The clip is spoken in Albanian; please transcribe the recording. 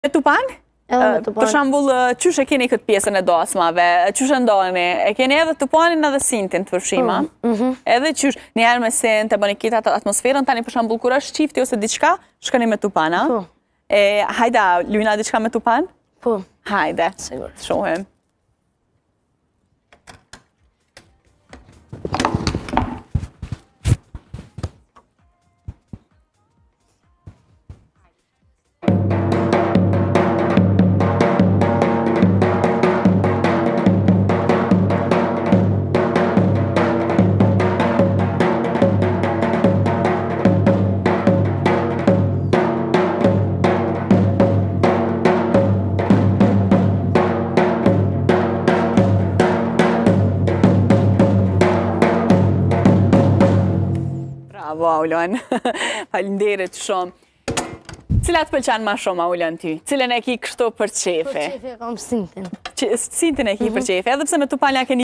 Me tupan? Për shambull, qysh e keni këtë pjesën e dasmave, qysh e ndani, e keni edhe tupanin edhe sintin të përshima, edhe qysh, njëherë me sint, e bëni kita atmosferën, tani për shambull, kur është qifti ose diçka, shkani me tupana. Hajda, Lujna diçka me tupan? Po. Hajde, shohem. Bravo, Aulon. Falinderit shumë. Cilat pëlqen ma shumë, Aulon, ty? Cilën e ki kështu për qefi? Për qefi kam sintin. Sintin e ki për qefi, edhe pse me tupan ja keni